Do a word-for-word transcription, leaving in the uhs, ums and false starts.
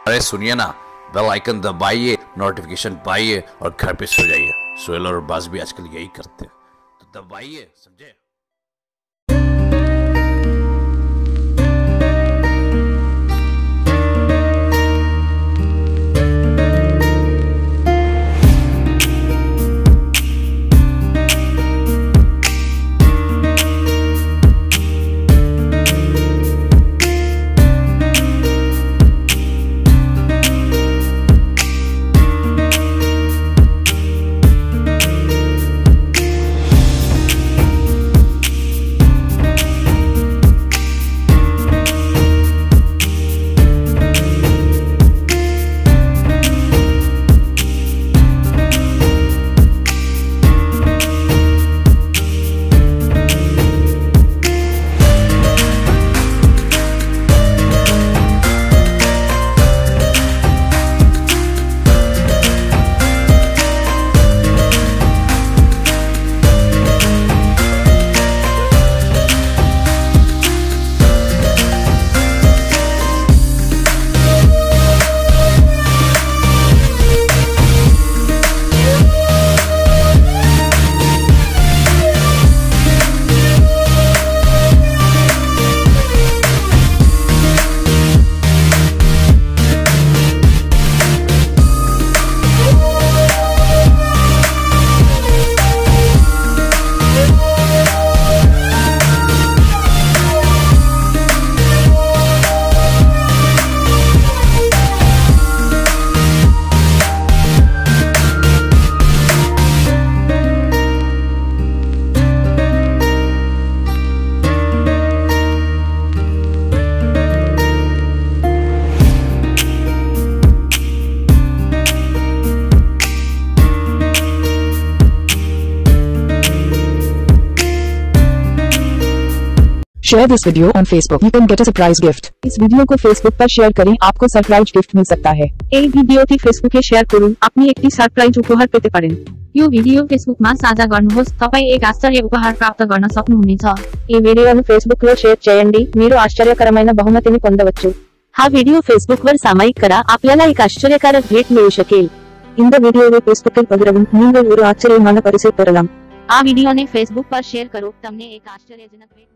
अरे सुनिए ना, बेल आइकन दबाइए, नोटिफिकेशन पाइए और घर पे सो जाइए। सोहेल और बाज भी आजकल यही करते हैं, तो दबाइए, समझे। Share this video on Facebook. You can get a surprise gift. इस वीडियो को Facebook पर शेयर करें, आपको सरप्राइज गिफ्ट मिल सकता है। এই ভিডিওটি ফেসবুকে শেয়ার করুন, আপনি একটি সারপ্রাইজ উপহার পেতে পারেন। यो भिडियो फेसबुकमा साझा गर्नुहोस्, तपाई एक आश्चर्य उपहार प्राप्त गर्न सक्नुहुनेछ। ఈ వీడియోను ఫేస్బుక్ లో షేర్ చేయండి, మీరు ఆశ్చర్యకరమైన బహుమతిని పొందవచ్చు। हा व्हिडिओ फेसबुकवर सामायिक करा, आपल्याला एक आश्चर्यकारक भेट मिळू शकेल। இந்த வீடியோவை ஃபேஸ்புக்கில் பகிரவும், நீங்கள் ஒரு ஆச்சரியமான பரிசை பெறலாம்। આ વિડિયોને ફેસબુક પર શેર કરો, તમને એક આશ્ચર્યજનક भेट